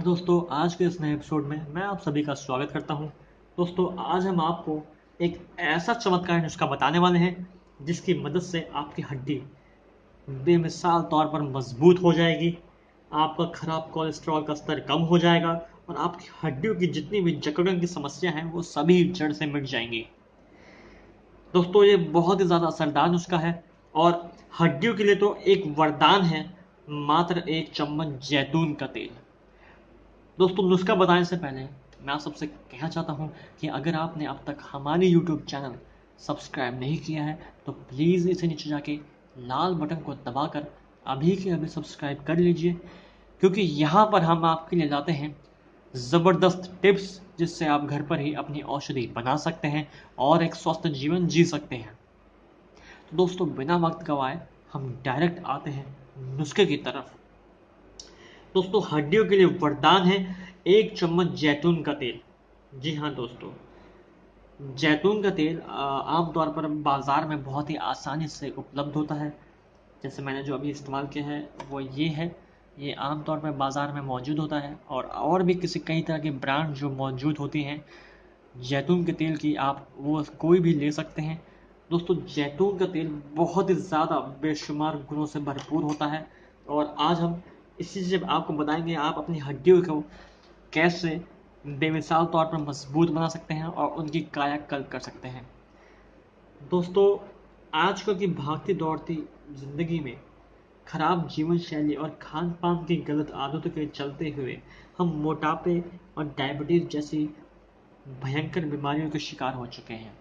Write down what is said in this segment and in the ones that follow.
दोस्तों, आज के इस नए एपिसोड में मैं आप सभी का स्वागत करता हूं। दोस्तों, आज हम आपको एक ऐसा चमत्कारी नुस्खा बताने वाले हैं जिसकी मदद से आपकी हड्डी बेमिसाल तौर पर मजबूत हो जाएगी, आपका खराब कोलेस्ट्रॉल का स्तर कम हो जाएगा और आपकी हड्डियों की जितनी भी जकड़न की समस्या हैं वो सभी जड़ से मिट जाएंगी। दोस्तों, ये बहुत ही ज़्यादा असरदार नुस्खा है और हड्डियों के लिए तो एक वरदान है। मात्र एक चम्मच जैतून का तेल। दोस्तों, नुस्खा बताने से पहले मैं आप सबसे कहना चाहता हूं कि अगर आपने अब तक हमारे YouTube चैनल सब्सक्राइब नहीं किया है तो प्लीज़ इसे नीचे जाके लाल बटन को दबाकर अभी के अभी सब्सक्राइब कर लीजिए, क्योंकि यहाँ पर हम आपके लिए लाते हैं ज़बरदस्त टिप्स जिससे आप घर पर ही अपनी औषधि बना सकते हैं और एक स्वस्थ जीवन जी सकते हैं। तो दोस्तों, बिना वक्त गवाए हम डायरेक्ट आते हैं नुस्खे की तरफ। दोस्तों, हड्डियों के लिए वरदान है एक चम्मच जैतून का तेल। जी हाँ दोस्तों, जैतून का तेल आमतौर पर बाज़ार में बहुत ही आसानी से उपलब्ध होता है। जैसे मैंने जो अभी इस्तेमाल किया है वो ये है। ये आमतौर पर बाज़ार में मौजूद होता है और भी कई तरह की ब्रांड जो मौजूद होती हैं जैतून के तेल की, आप वो कोई भी ले सकते हैं। दोस्तों, जैतून का तेल बहुत ही ज़्यादा बेशुमार गुणों से भरपूर होता है और आज हम इसी से आपको बताएंगे आप अपनी हड्डियों को कैसे बेमिसाल तौर पर मजबूत बना सकते हैं और उनकी कायाकल्प कर सकते हैं। दोस्तों, आजकल की भागती दौड़ती ज़िंदगी में खराब जीवन शैली और खान पान की गलत आदतों के चलते हुए हम मोटापे और डायबिटीज़ जैसी भयंकर बीमारियों के शिकार हो चुके हैं।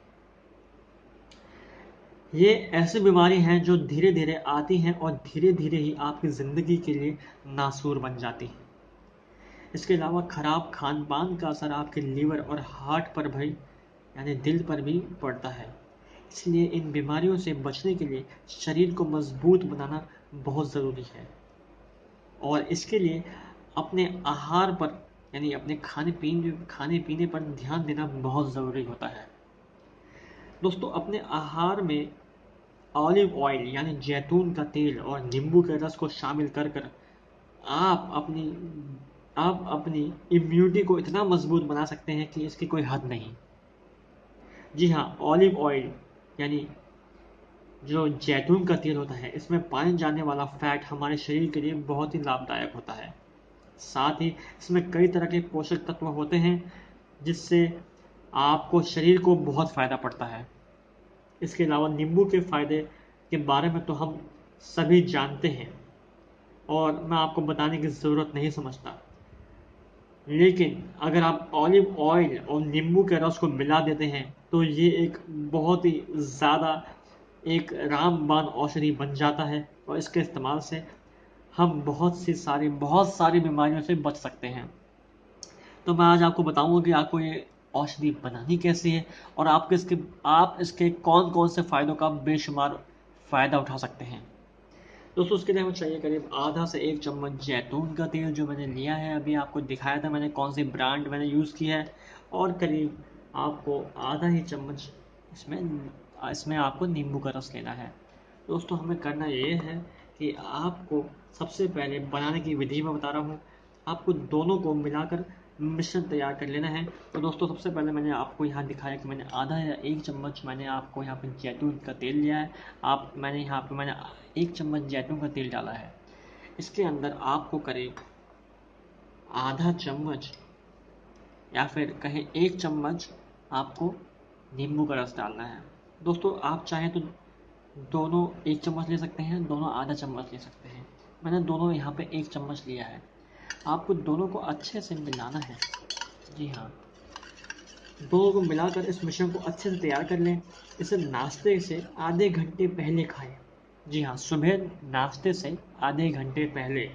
ये ऐसी बीमारी हैं जो धीरे धीरे आती हैं और धीरे धीरे ही आपकी ज़िंदगी के लिए नासूर बन जाती हैं। इसके अलावा खराब खान पान का असर आपके लीवर और हार्ट पर भी यानी दिल पर भी पड़ता है। इसलिए इन बीमारियों से बचने के लिए शरीर को मजबूत बनाना बहुत ज़रूरी है और इसके लिए अपने आहार पर यानी अपने खाने पीने पर ध्यान देना बहुत ज़रूरी होता है। दोस्तों, अपने आहार में ऑलिव ऑयल यानी जैतून का तेल और नींबू के रस को शामिल कर कर आप अपनी आप अपनी इम्यूनिटी को इतना मजबूत बना सकते हैं कि इसकी कोई हद नहीं। जी हाँ, ऑलिव ऑयल यानी जो जैतून का तेल होता है, इसमें पाए जाने वाला फैट हमारे शरीर के लिए बहुत ही लाभदायक होता है। साथ ही इसमें कई तरह के पोषक तत्व होते हैं जिससे आपको शरीर को बहुत फ़ायदा पड़ता है। इसके अलावा नींबू के फ़ायदे के बारे में तो हम सभी जानते हैं और मैं आपको बताने की ज़रूरत नहीं समझता, लेकिन अगर आप ऑलिव ऑयल और नींबू के रस को मिला देते हैं तो ये एक बहुत ही ज़्यादा एक रामबाण औषधि बन जाता है और इसके इस्तेमाल से हम बहुत सारी बीमारियों से बच सकते हैं। तो मैं आज आपको बताऊंगा कि आपको ये औषधि बनानी कैसी है और आप इसके कौन कौन से फ़ायदों का बेशुमार फ़ायदा उठा सकते हैं। दोस्तों, उसके लिए हमें चाहिए करीब आधा से एक चम्मच जैतून का तेल जो मैंने लिया है। अभी आपको दिखाया था मैंने कौन सी ब्रांड मैंने यूज़ की है। और करीब आपको आधा ही चम्मच इसमें इसमें आपको नींबू का रस लेना है। दोस्तों, हमें करना ये है कि आपको सबसे पहले बनाने की विधि मैं बता रहा हूँ। आपको दोनों को मिलाकर मिश्रण तैयार कर लेना है। तो दोस्तों, सबसे पहले मैंने आपको यहाँ दिखाया कि मैंने आधा या एक चम्मच मैंने आपको यहाँ पे जैतून का तेल लिया है। मैंने एक चम्मच जैतून का तेल डाला है। इसके अंदर आपको करीब आधा चम्मच या फिर कहें एक चम्मच आपको नींबू का रस डालना है। दोस्तों, आप चाहें तो दोनों एक चम्मच ले सकते हैं, दोनों आधा चम्मच ले सकते हैं। मैंने दोनों यहाँ पे एक चम्मच लिया है। आपको दोनों को अच्छे से मिलाना है। जी हाँ, दोनों को मिलाकर इस मिश्रण को अच्छे से तैयार कर लें। इसे नाश्ते से आधे घंटे पहले खाएं। जी हाँ, सुबह नाश्ते से आधे घंटे पहले।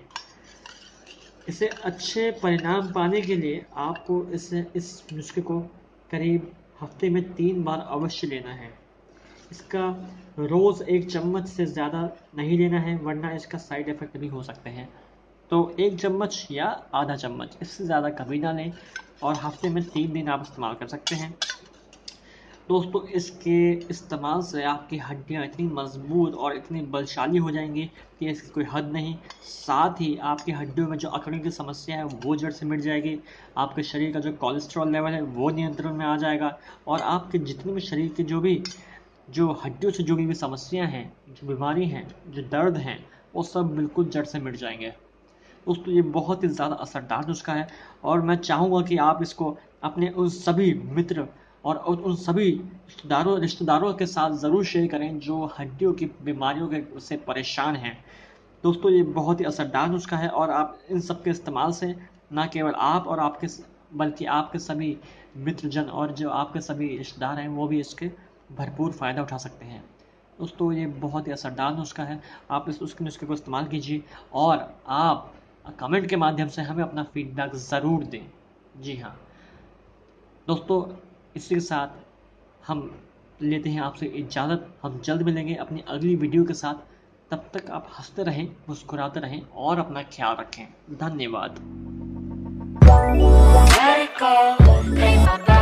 इसे अच्छे परिणाम पाने के लिए आपको इस नुस्खे को करीब हफ्ते में 3 बार अवश्य लेना है। इसका रोज़ एक चम्मच से ज़्यादा नहीं लेना है, वरना इसका साइड इफ़ेक्ट भी हो सकते हैं। तो एक चम्मच या आधा चम्मच, इससे ज़्यादा कभी ना लें और हफ्ते में 3 दिन आप इस्तेमाल कर सकते हैं। दोस्तों इसके इस्तेमाल से आपकी हड्डियाँ इतनी मजबूत और इतनी बलशाली हो जाएंगी कि इसकी कोई हद नहीं। साथ ही आपकी हड्डियों में जो अकड़ने की समस्या है वो जड़ से मिट जाएगी। आपके शरीर का जो कोलेस्ट्रॉल लेवल है वो नियंत्रण में आ जाएगा, और आपके जितने भी शरीर के जो हड्डियों से जुड़ी हुई समस्याएं हैं, जो बीमारी हैं, जो दर्द हैं, वो सब बिल्कुल जड़ से मिट जाएंगे। दोस्तों ये बहुत ही ज़्यादा असरदार नुस्खा है, और मैं चाहूँगा कि आप इसको अपने उन सभी मित्र और उन सभी रिश्तेदारों के साथ ज़रूर शेयर करें जो हड्डियों की बीमारियों के से परेशान हैं। दोस्तों ये बहुत ही असरदार नुस्खा है, और आप इन सब के इस्तेमाल से ना केवल आप और आपके बल्कि आपके सभी मित्रजन और जो आपके सभी रिश्तेदार हैं वो भी इसके भरपूर फ़ायदा उठा सकते हैं। दोस्तों ये बहुत ही असरदार नुस्खा है, आप उसके नुस्खे को इस्तेमाल कीजिए, और आप कमेंट के माध्यम से हमें अपना फीडबैक ज़रूर दें। जी हाँ दोस्तों, इसी के साथ हम लेते हैं आपसे इजाज़त। हम जल्द मिलेंगे अपनी अगली वीडियो के साथ। तब तक आप हंसते रहें, मुस्कुराते रहें और अपना ख्याल रखें। धन्यवाद।